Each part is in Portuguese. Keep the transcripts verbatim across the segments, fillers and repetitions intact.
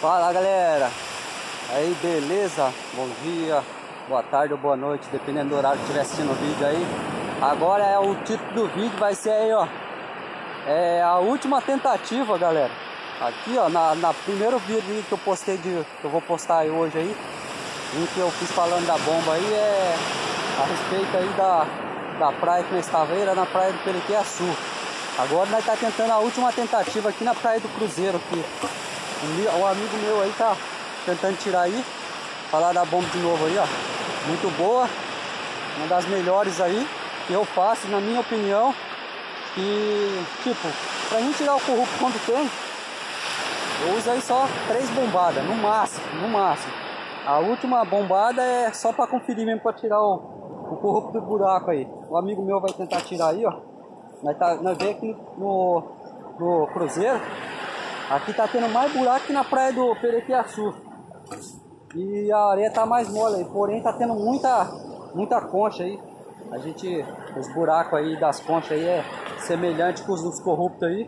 Fala galera, aí beleza? Bom dia, boa tarde ou boa noite, dependendo do horário que estiver assistindo o vídeo aí. Agora é o título do vídeo, vai ser aí ó, é a última tentativa galera. Aqui ó, na, na primeiro vídeo que eu postei, de, que eu vou postar aí hoje aí, em que eu fiz falando da bomba aí, é a respeito aí da, da praia que nós estava aí, era na praia do Periquiaçu. Agora nós tá tentando a última tentativa aqui na praia do Cruzeiro aqui. Um amigo meu aí tá tentando tirar aí, falar da bomba de novo aí, ó. Muito boa, uma das melhores aí que eu faço, na minha opinião. E tipo, pra gente tirar o corrupto quando tem, eu uso aí só três bombadas, no máximo, no máximo. A última bombada é só pra conferir mesmo, pra tirar o, o corrupto do buraco aí. O amigo meu vai tentar tirar aí, ó. Nós, tá, nós vemos aqui no, no Cruzeiro. Aqui tá tendo mais buraco que na praia do Periquiaçu. E a areia tá mais mole aí, porém tá tendo muita, muita concha aí. A gente, os buracos aí das conchas aí é semelhante com os dos corruptos aí.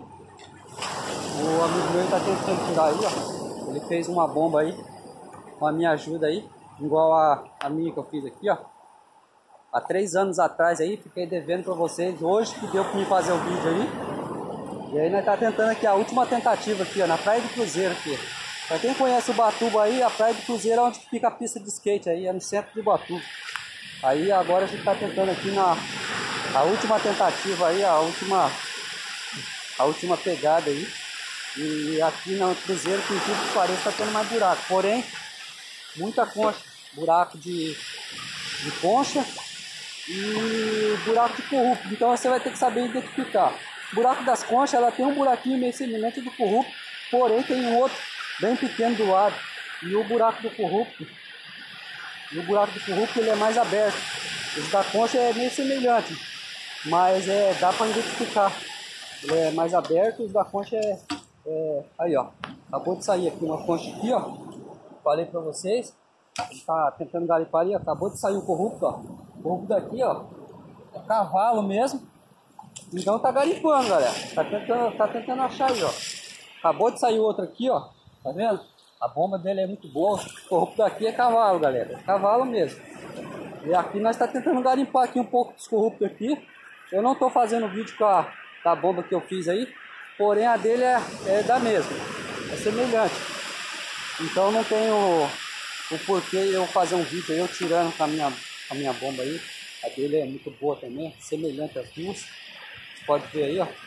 O amigo meu tá tentando tirar aí, ó. Ele fez uma bomba aí, com a minha ajuda aí, igual a, a minha que eu fiz aqui, ó. Há três anos atrás aí, fiquei devendo pra vocês. Hoje que deu pra me fazer o vídeo aí. E aí nós tá tentando aqui a última tentativa aqui, ó, na praia do Cruzeiro aqui. Pra quem conhece o Ubatuba aí, a praia do Cruzeiro é onde fica a pista de skate aí, é no centro do Ubatuba. Aí agora a gente tá tentando aqui na a última tentativa aí, a última a última pegada aí. E aqui no Cruzeiro, que tudo que pareça, tá tendo mais buraco. Porém, muita concha, buraco de, de concha e buraco de corrupto. Então você vai ter que saber identificar. O buraco das conchas, ela tem um buraquinho meio semelhante do corrupto, porém tem um outro bem pequeno do lado. E o buraco do corrupto, e o buraco do corrupto ele é mais aberto. Esse da concha é meio semelhante, mas é, dá para identificar. Ele é mais aberto, o da concha é, é... Aí ó, acabou de sair aqui uma concha aqui ó. Falei para vocês, ele tá tentando garimpar ali, ó. Acabou de sair o corrupto ó. O corrupto daqui ó, é cavalo mesmo. Então tá garimpando, galera. Tá tentando, tá tentando achar aí, ó. Acabou de sair outro aqui, ó. Tá vendo? A bomba dele é muito boa. O corrupto daqui é cavalo, galera. É cavalo mesmo. E aqui nós tá tentando garimpar aqui um pouco dos corruptos aqui. Eu não tô fazendo vídeo com a da bomba que eu fiz aí. Porém a dele é, é da mesma. É semelhante. Então não tenho o porquê eu fazer um vídeo aí, eu tirando com a minha, com a minha bomba aí. A dele é muito boa também. Semelhante às duas. Pode ver aí, ó.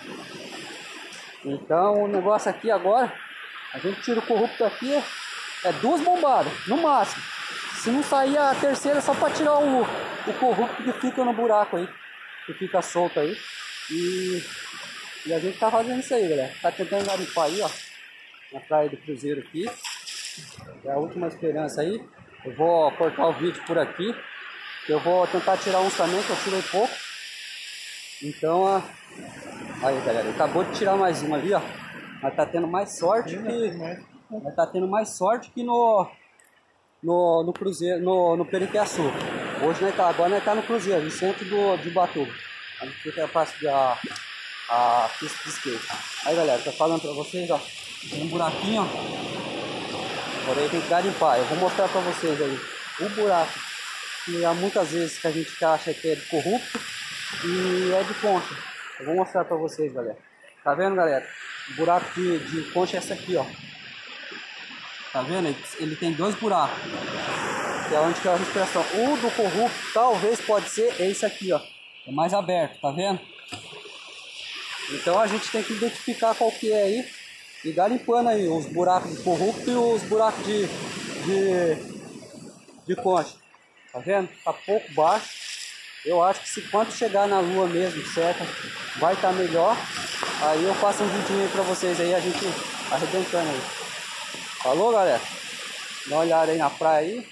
Então o negócio aqui agora, a gente tira o corrupto aqui, é duas bombadas, no máximo. Se não sair a terceira, é só para tirar o, o corrupto que fica no buraco aí, que fica solto aí. E, e a gente tá fazendo isso aí, galera. Tá tentando garimpar aí, ó, na praia do Cruzeiro aqui. É a última esperança aí. Eu vou cortar o vídeo por aqui. Eu vou tentar tirar uns também, que eu tirei pouco. Então, aí galera, acabou de tirar mais uma ali, ó. Mas tá tendo mais sorte que. Mas tá tendo mais sorte que no. No, no Cruzeiro, no, no Periquiaçu. Hoje nós tá, agora nós tá no Cruzeiro, no centro do, de Ubatuba. Onde fica a parte da a pista de skate. Aí galera, tô falando pra vocês, ó. Tem um buraquinho, ó. Porém tem que garimpar. Eu vou mostrar pra vocês aí o buraco. Que há muitas vezes que a gente acha que é de corrupto. E é de concha. Eu vou mostrar pra vocês, galera. Tá vendo, galera? O buraco de, de concha é esse aqui, ó. Tá vendo? Ele, ele tem dois buracos. Que é onde que é a respiração. O do corrupto, talvez pode ser esse aqui, ó. É mais aberto, tá vendo? Então a gente tem que identificar qual que é aí. E garimpando aí os buracos de corrupto e os buracos de, de, de concha. Tá vendo? Tá pouco baixo. Eu acho que se quando chegar na lua mesmo, certo? Vai estar melhor. Aí eu faço um vídeo aí pra vocês aí, a gente arrebentando aí. Falou, galera? Dá uma olhada aí na praia aí.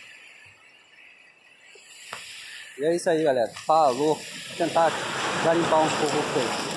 E é isso aí, galera. Falou. Vou tentar garimpar uns corruptos aí.